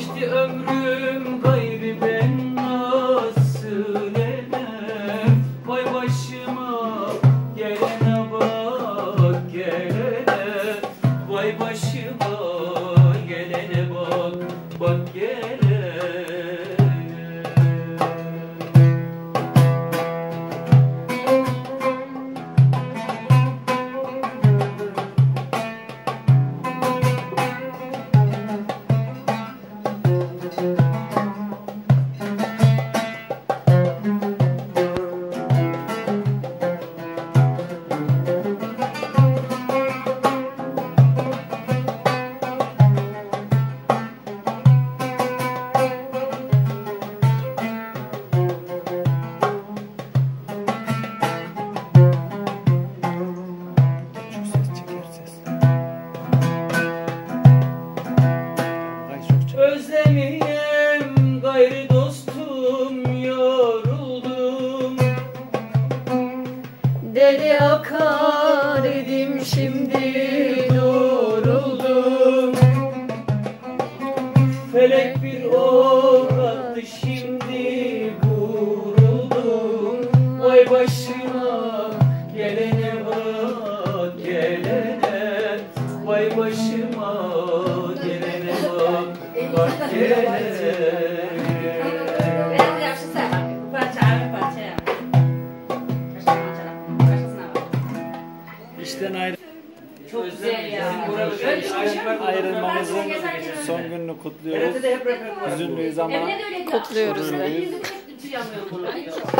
geçti ömrüm gayrı ben nasıl edem? Vay başıma gelene bak gelene, vay başıma gelene bak bak gelene. Özlemiyem gayrı dostum, yoruldum. Deli akar idim şimdi yoruldum. Felek bir ok attı şimdi vuruldum. Vay başıma gelene bak gelene, vay başıma gelene bak bak gelene. İşten ayrı. Çok güzel ya. Ayrılmamızın son gününü kutluyoruz. Üzünlüyüz ama Kutluyoruz da. gururluyuz.